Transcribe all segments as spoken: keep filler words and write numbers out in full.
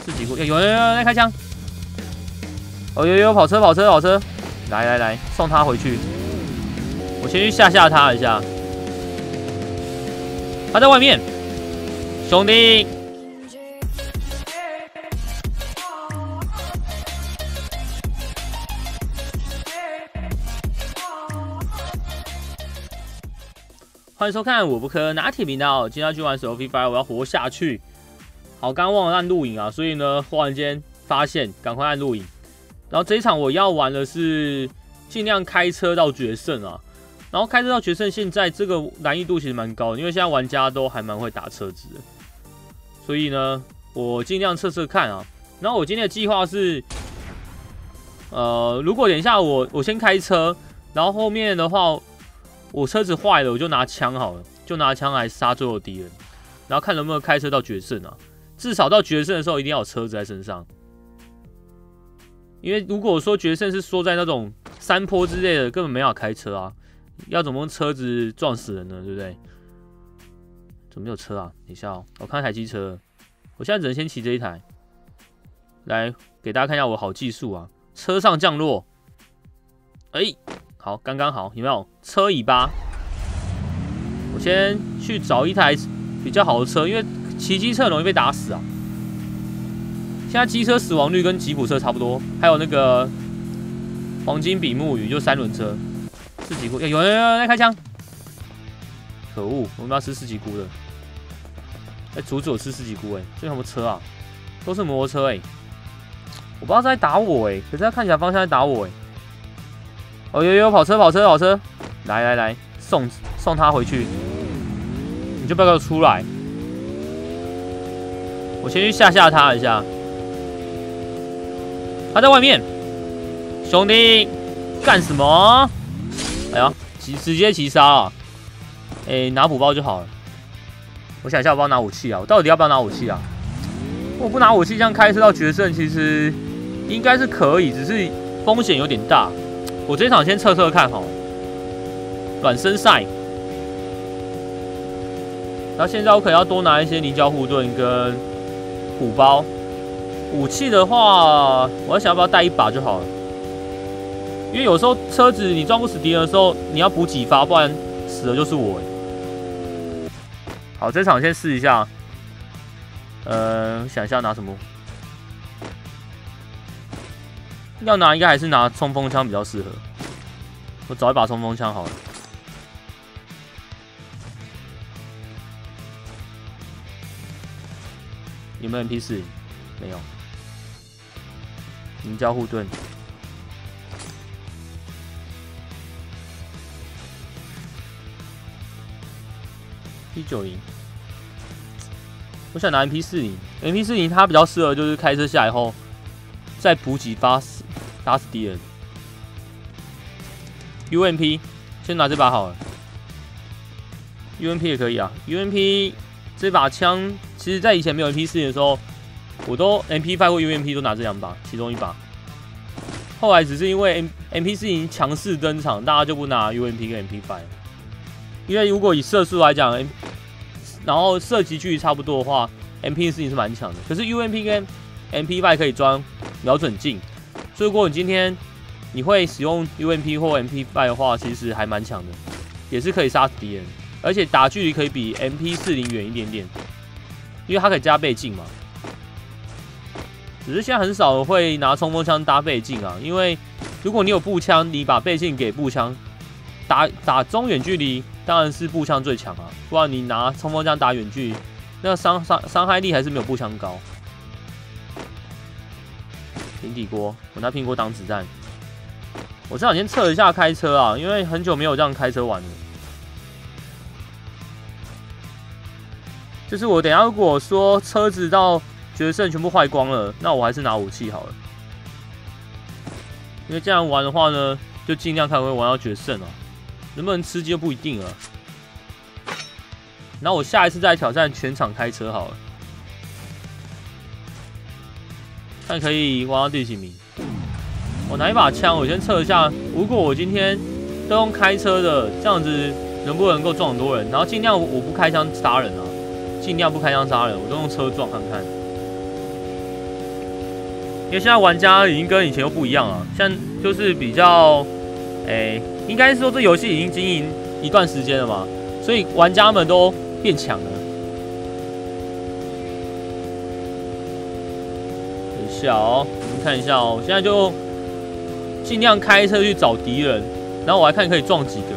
自己过，有有有有在开枪！哦有有跑车跑车跑车，来来来，送他回去。我先去吓吓他一下。他在外面，兄弟。欢迎收看我不科拿铁频道，今天要去玩手游 Free Fire， 我要活下去。好，刚刚忘了按录影啊，所以呢，忽然间发现，赶快按录影。然后这一场我要玩的是尽量开车到决胜啊。然后开车到决胜，现在这个难易度其实蛮高的，因为现在玩家都还蛮会打车子的。所以呢，我尽量测测看啊。然后我今天的计划是，呃，如果等一下我我先开车，然后后面的话。我车子坏了，我就拿枪好了，就拿枪来杀最后敌人，然后看能不能开车到决胜啊。至少到决胜的时候一定要有车子在身上，因为如果说决胜是说在那种山坡之类的，根本没法开车啊。要怎么用车子撞死人呢？对不对？怎么没有车啊？等一下哦，我看台机车，我现在只能先骑这一台，来给大家看一下我好技术啊。车上降落，哎、欸。好，刚刚好，有没有车尾巴？我先去找一台比较好的车，因为骑机车很容易被打死啊。现在机车死亡率跟吉普车差不多，还有那个黄金比目鱼，就三轮车。四级菇，有有有有在开枪！可恶，我们要吃四级菇的。哎、欸，阻止我吃四级菇哎！这什么车啊？都是摩托车哎、欸！我不知道在打我哎、欸，可是他看起来方向在打我哎、欸。哦有有跑车跑车跑车，来来来，送送他回去，你就不要给我出来。我先去吓吓他一下，他在外面，兄弟干什么？哎呀，直直接击杀啊！哎、欸，拿补包就好了。我想一下，我要不要拿武器啊？我到底要不要拿武器啊？我不拿武器，这样开车到决胜，其实应该是可以，只是风险有点大。我这一场先测测看好了，软身赛。然后现在我可能要多拿一些凝胶护盾跟补包。武器的话，我在想要不要带一把就好了，因为有时候车子你撞不死敌人的时候，你要补几发，不然死的就是我。好，这场先试一下。呃，想一下拿什么。要拿应该还是拿冲锋枪比较适合。我找一把冲锋枪好了。有没有 M P 四零？ 没有。凝胶护盾。P 九零。我想拿 M P 四零。M P 四零 它比较适合就是开车下来后。再补几发死打死敌人。U M P 先拿这把好了。U M P 也可以啊。U M P 这把枪，其实在以前没有 M P 四零 的时候，我都 M P 五 或 U M P 都拿这两把，其中一把。后来只是因为 M P 四零 强势登场，大家就不拿 U M P 跟 M P 五。因为如果以射速来讲，然后射击距离差不多的话 ，M P 四零 是蛮强的。可是 U M P 跟 M P 五 可以装瞄准镜，所以如果你今天你会使用 U M P 或 M P 五 的话，其实还蛮强的，也是可以杀死敌人，而且打距离可以比 M P 四零 远一点点，因为它可以加倍镜嘛。只是现在很少会拿冲锋枪搭倍镜啊，因为如果你有步枪，你把倍镜给步枪，打打中远距离当然是步枪最强啊，不然你拿冲锋枪打远距离，那个伤伤伤害力还是没有步枪高。平底锅，我拿苹果挡子弹。我这两天测一下开车啊，因为很久没有这样开车玩了。就是我等一下如果说车子到决胜全部坏光了，那我还是拿武器好了。因为这样玩的话呢，就尽量看会玩到决胜啊，能不能吃鸡就不一定了。然后我下一次再挑战全场开车好了。看可以玩到第几名？我拿一把枪，我先测一下。如果我今天都用开车的，这样子能不能够撞很多人？然后尽量我不开枪杀人啊，尽量不开枪杀人，我都用车撞看看。 因为现在玩家已经跟以前又不一样了，现在就是比较，哎、欸，应该是说这游戏已经经营一段时间了嘛，所以玩家们都变强了。等一下哦，我们看一下哦，我现在就尽量开车去找敌人，然后我还看可以撞几个。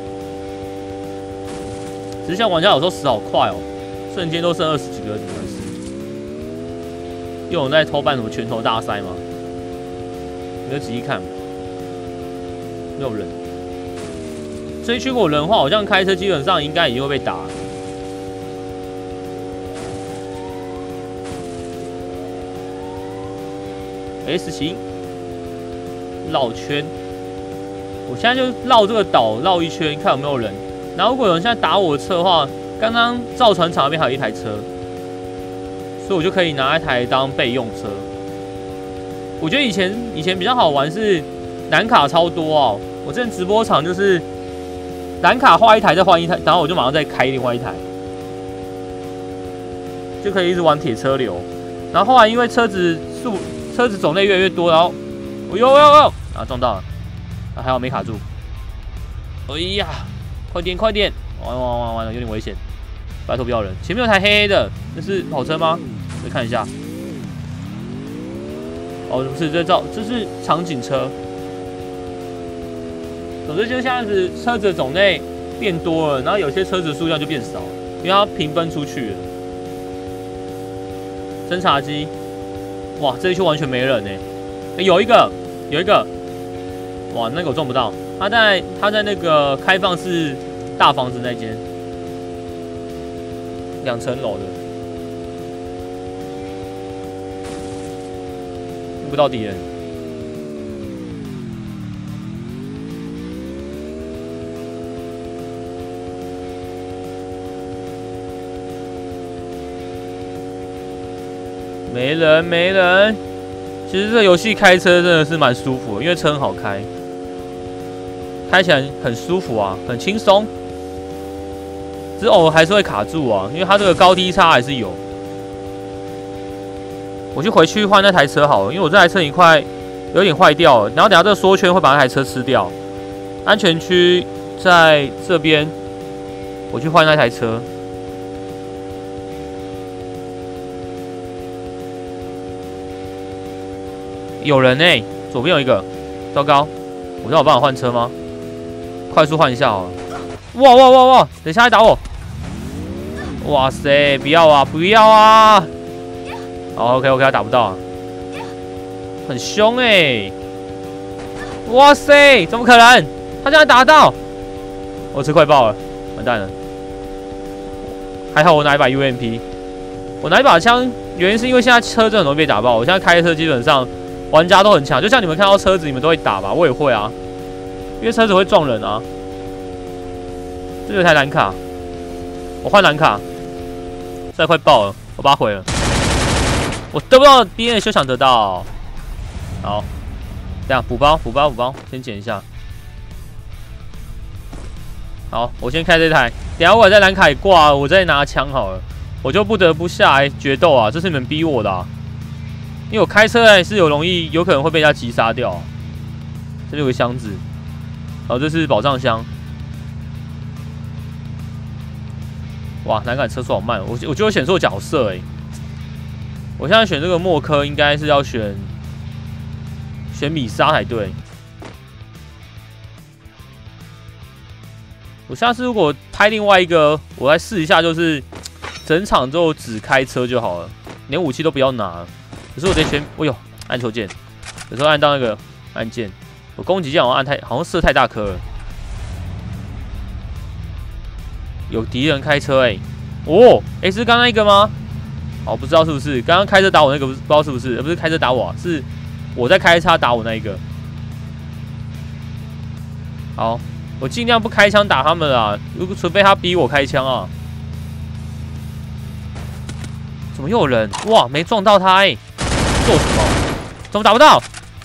只是像玩家有时候死好快哦，瞬间都剩二十几个，怎么回事？又有人在偷办什么拳头大赛吗？没有仔细看，没有人。这一区如果有人的话，好像开车基本上应该已经会被打了。S 型绕圈，我现在就绕这个岛绕一圈，看有没有人。然后如果有人现在打我的车的话，刚刚造船厂那边还有一台车，所以我就可以拿一台当备用车。我觉得以前以前比较好玩是蓝卡超多哦，我之前直播场就是蓝卡换一台再换一台，然后我就马上再开另外一台，就可以一直玩铁车流。然后后来因为车子数车子种类越来越多，然后我呦呦呦啊撞到了，啊还好没卡住。哎呀！快点快点！完完完完了，有点危险，拜托不要人。前面有台黑黑的，那是跑车吗？再看一下。哦，不是，这照这是场景车。总之就这样子，车子的种类变多了，然后有些车子数量就变少了，因为它平分出去了。侦察机，哇，这一区完全没人呢、欸。有一个，有一个，哇，那个我撞不到。他在他在那个开放式大房子那间，两层楼的，遇不到敌人。没人，没人。其实这游戏开车真的是蛮舒服的，因为车很好开。开起来很舒服啊，很轻松，只是偶尔还是会卡住啊，因为它这个高低差还是有。我就回去换那台车好了，因为我这台车已经快有点坏掉了，然后等下这个缩圈会把那台车吃掉。安全区在这边，我去换那台车。有人呢、欸，左边有一个，糟糕，我知道有办法换车吗？快速换一下好了！哇哇哇哇！等一下来打我！哇塞，不要啊，不要啊！好 ，OK OK， 他打不到啊，很凶哎、欸！哇塞，怎么可能？他竟然打到！我车快爆了，完蛋了！还好我拿一把 U M P， 我拿一把枪，原因是因为现在车真的很容易被打爆。我现在开车基本上玩家都很强，就像你们看到车子，你们都会打吧？我也会啊。因为车子会撞人啊！这有台蓝卡，我换蓝卡，这快爆了，我把它毁了。我得不到 D N A 休想得到。好，这样补包补包补包，先捡一下。好，我先开这台，等下我在蓝卡也挂，我再拿枪好了。我就不得不下来决斗啊！这是你们逼我的啊！因为我开车还是有容易有可能会被人家击杀掉、啊。这里有个箱子。好，这是宝藏箱。哇，蓝杆车速好慢，我我觉得我选错角色哎、欸。我现在选这个默科，应该是要选选米莎才对。我下次如果拍另外一个，我来试一下，就是整场就只开车就好了，连武器都不要拿了。可是我得选，哎呦，按球键，有时候按到那个按键。我攻击键好像按太，好像射太大颗了。有敌人开车哎、欸，哦，哎、欸、是刚刚那个吗？哦，不知道是不是刚刚开车打我那个，不知道是不是？呃，不是开车打我、啊，是我在开车打我那一个。好，我尽量不开枪打他们啊，如果除非他逼我开枪啊。怎么又有人？哇，没撞到他哎、欸，做什么？怎么打不到？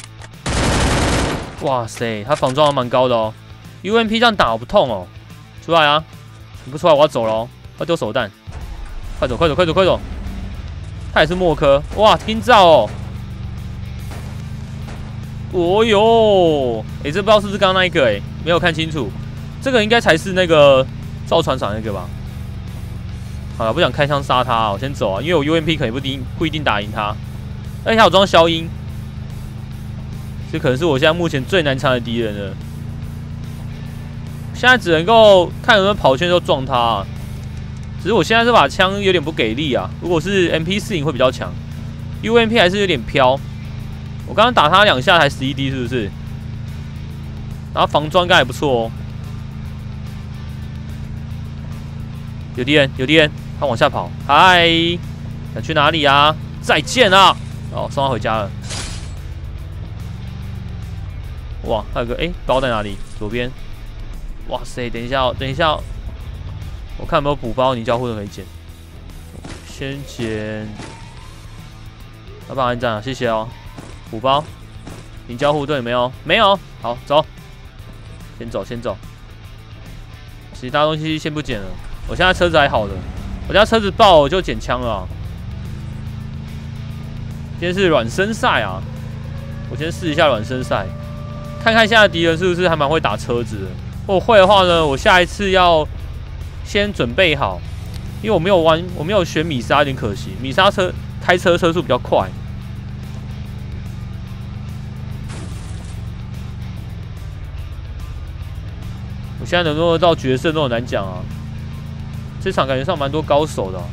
哇塞，他防撞还蛮高的哦。U M P 这样打我不痛哦。出来啊！你不出来我要走了哦。快丢手弹！快走快走快走快走！他也是默科，哇，听照哦。 哦哟，哎，这不知道是不是刚刚那一个哎，没有看清楚。这个应该才是那个造船厂那个吧？好了，不想开枪杀他，我先走啊，因为我 U M P 可能不一定不一定打赢他。而且还有装消音，这可能是我现在目前最难缠的敌人了。现在只能够看有没有跑圈就撞他、啊。只是我现在这把枪有点不给力啊，如果是 M P 四零会比较强 ，U M P 还是有点飘。我刚刚打他两下才十一滴，是不是？然后防装应该还不错哦。有敌人，有敌人，他往下跑。嗨，想去哪里啊？再见啊！哦，送他回家了。哇，还有个哎，包在哪里？左边。哇塞，等一下哦，等一下哦。我看有没有补包，泥胶护都可以捡。先捡。老板安站啊，谢谢哦。补包，泥胶护盾有没有？没有。好，走。先走，先走。其他东西先不捡了。我现在车子还好的，我家车子爆我就捡枪了、啊。今天是软身赛啊，我先试一下软身赛，看看现在敌人是不是还蛮会打车子的。如果会的话呢，我下一次要先准备好，因为我没有玩，我没有选米莎，有点可惜。米莎车开车车速比较快。我现在能够到决胜都很难讲啊。这场感觉上蛮多高手的、啊，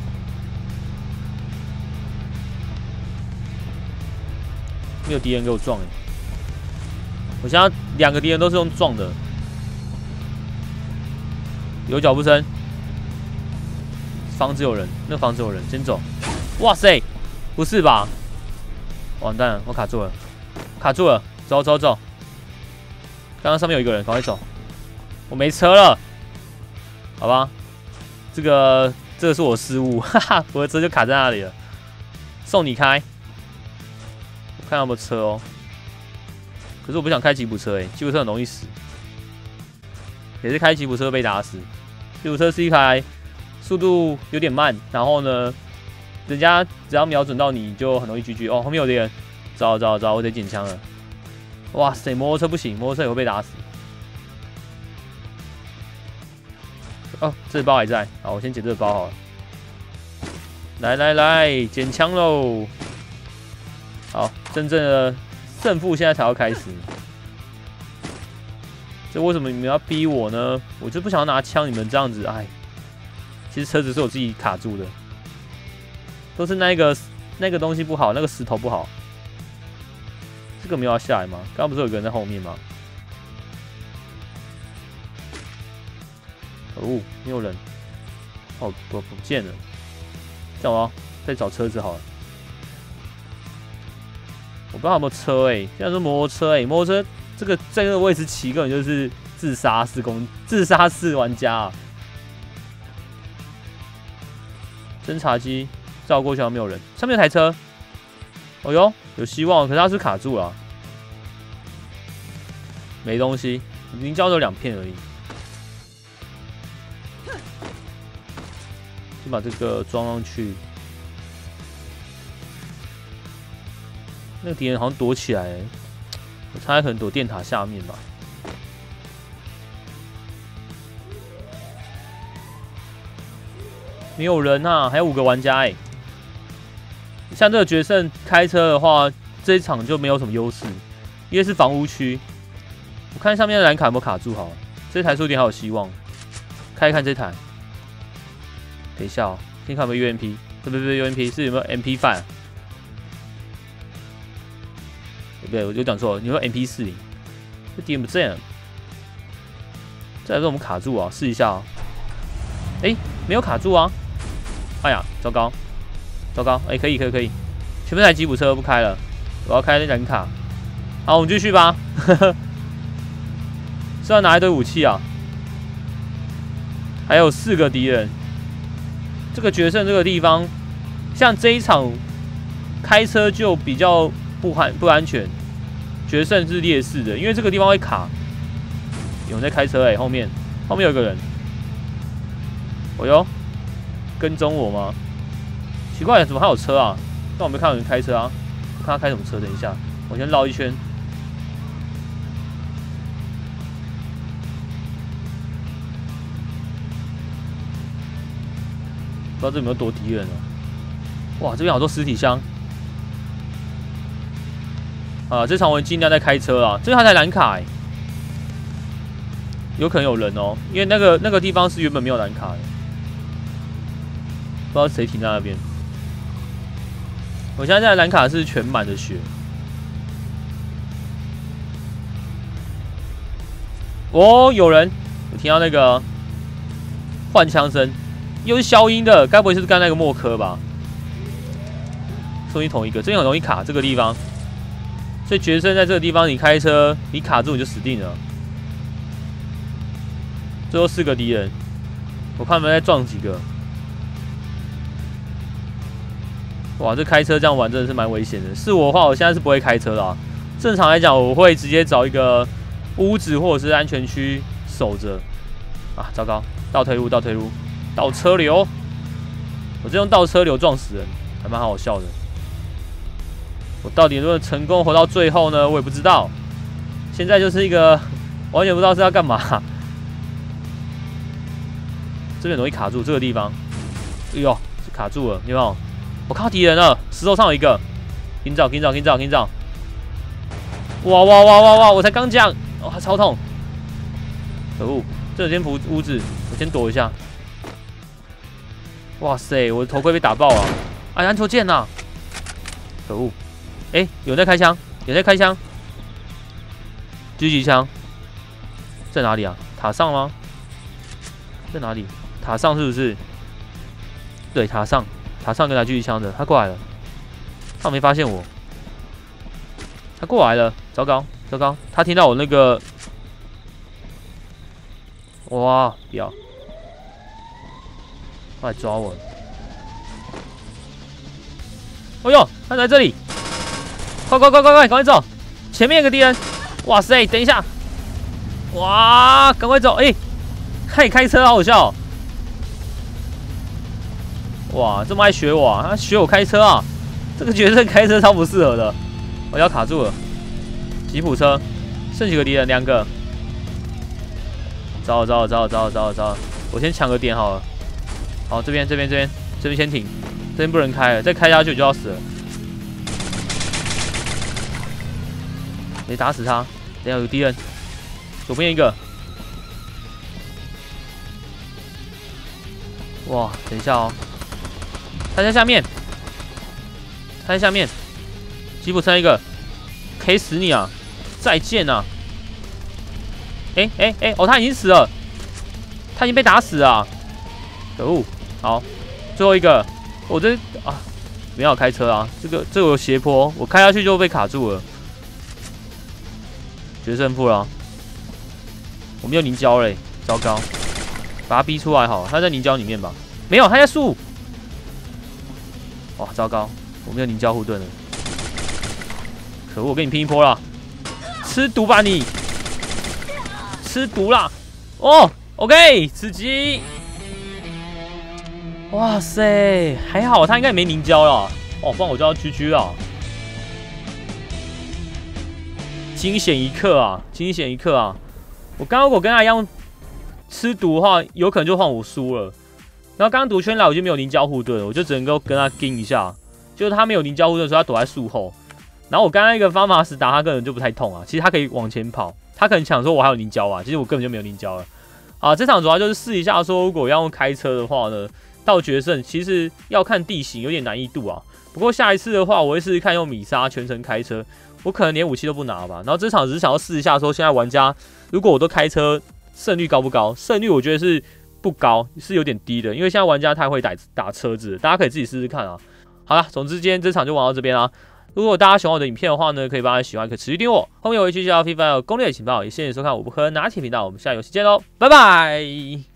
没有敌人给我撞哎！我现在两个敌人都是用撞的，有脚步声，房子有人，那个房子有人，先走。哇塞，不是吧？完蛋了，我卡住了，卡住了，走走走。刚刚上面有一个人，赶快走。我没车了，好吧。这个这个是我失误，哈哈，我的车就卡在那里了。送你开，我看有没有车哦。可是我不想开吉普车哎，吉普车很容易死，也是开吉普车被打死。吉普车是一台速度有点慢，然后呢，人家只要瞄准到你就很容易 G G 哦。后面有敌人，糟糟糟，我得捡枪了。哇塞，摩托车不行，摩托车也会被打死。哦，这包还在，好，我先捡这个包好了。来来来，捡枪喽！好，真正的胜负现在才要开始。这为什么你们要逼我呢？我就不想要拿枪，你们这样子，哎，其实车子是我自己卡住的，都是那个那个东西不好，那个石头不好。这个没有要下来吗？刚刚不是有个人在后面吗？哦，没有人，哦，不不见了，这样我要再找车子好了。我不知道有没有车哎、欸，现在是摩托车哎、欸，摩托车这个在这个位置骑根本就是自杀式攻，自杀式玩家啊！侦察机照过去好像没有人，上面有台车，哦哟，有希望，可是它是卡住了、啊，没东西，凝胶只有两片而已。先把这个装上去。那个敌人好像躲起来、欸，我猜可能躲电塔下面吧。没有人啊，还有五个玩家哎、欸。像这个决胜开车的话，这一场就没有什么优势，因为是房屋区。我看上面的蓝卡有没有卡住好了，这台说不定还有希望。开一看这台。等一下哦，先看有没有 U M P， 不不不 U M P 是有没有 M P 五？ 对不对？我就讲错了，有没有 M P 四零？这敌人不这样，再来说我们卡住啊，试一下啊。哎、欸，没有卡住啊！哎呀，糟糕，糟糕！哎、欸，可以可以可以，前面台吉普车不开了，我要开那蓝卡。好，我们继续吧。是要拿一堆武器啊？还有四个敌人。这个决胜这个地方，像这一场开车就比较不安不安全，决胜是劣势的，因为这个地方会卡。有人在开车哎、欸，后面后面有个人，哦哟，跟踪我吗？奇怪，怎么还有车啊？但我没看到有人开车啊，我看他开什么车？等一下，我先绕一圈。 不知道这有没有多敌人哦。哇，这边好多实体箱。啊，这场我尽量在开车啦。这还台蓝卡、欸，有可能有人哦，因为那个那个地方是原本没有蓝卡的，不知道谁停在那边。我现在这台蓝卡是全满的血。哦，有人，我听到那个换枪声，又是消音的，该不会是刚那个默科吧？说你同一个，这边很容易卡这个地方，所以决胜在这个地方，你开车你卡住你就死定了。最后四个敌人，我看他们在撞几个。哇，这开车这样玩真的是蛮危险的。是我的话，我现在是不会开车的、啊。正常来讲，我会直接找一个屋子或者是安全区守着。啊，糟糕，倒退路，倒退路，倒车流。我这用倒车流撞死人，还蛮好笑的。我到底能不能成功活到最后呢？我也不知道。现在就是一个完全不知道是要干嘛。这边容易卡住这个地方，哎呦，卡住了，有没有？我看到敌人了，石头上有一个，紧找，紧找，紧找，紧找！哇哇哇哇哇！我才刚讲，哇、哦，超痛！可恶，这有间屋屋子，我先躲一下。哇塞，我的头盔被打爆了！哎，篮球剑呐！可恶！哎、欸，有人在开枪，有人在开枪，狙击枪在哪里啊？塔上吗？在哪里？塔上是不是？对，塔上，塔上跟他狙击枪的，他过来了，他没发现我，他过来了，糟糕，糟糕，他听到我那个，哇，不要，他来抓我了，哎呦，他在这里。快快快快快，赶快走！前面有个敌人，哇塞！等一下，哇，赶快走！哎、欸，他也开车，好好笑、哦！哇，这么爱学我啊？他学我开车啊？这个角色开车超不适合的，我要卡住了。吉普车，剩几个敌人？两个。糟了糟了糟了糟了糟了糟了！我先抢个点好了。好，这边这边这边这边先停，这边不能开了，再开下去就要死了。得打死他！等下有敌人，左边一个。哇，等一下哦，他在下面，他在下面，吉普车一个，可以死你啊！再见啊！哎哎哎，哦，他已经死了，他已经被打死了，可恶！好，最后一个，我这啊，没有开车啊，这个这个有斜坡，我开下去就被卡住了。决胜负了，我没有凝胶嘞，糟糕，把他逼出来好了，他在凝胶里面吧？没有，他在树。哇，糟糕，我没有凝胶护盾了，可恶，我跟你拼一波了，吃毒吧你，吃毒啦！哦 ，OK， 吃鸡。哇塞，还好他应该没凝胶了，哦，不然我就要 G G 了。惊险一刻啊！惊险一刻啊！我刚刚如果跟他一样吃毒的话，有可能就换我输了。然后刚刚毒圈来，我就没有凝胶护盾，我就只能够跟他盯一下。就是他没有凝胶护盾，所以他躲在树后。然后我刚刚一个方法是打他，根本就不太痛啊。其实他可以往前跑，他可能想说我还有凝胶啊，其实我根本就没有凝胶了。啊，这场主要就是试一下说，如果要用开车的话呢，到决胜其实要看地形，有点难易度啊。不过下一次的话，我会试试看用米莎全程开车。我可能连武器都不拿吧，然后这场只是想要试一下，说现在玩家如果我都开车，胜率高不高？胜率我觉得是不高，是有点低的，因为现在玩家太会打打车子，大家可以自己试试看啊。好啦，总之今天这场就玩到这边啦。如果大家喜欢我的影片的话呢，可以帮他喜欢，可以持续订我。后面我会继续聊 FIFA 有攻略的情报，也谢谢收看我不喝拿铁频道，我们下游戏见喽，拜拜。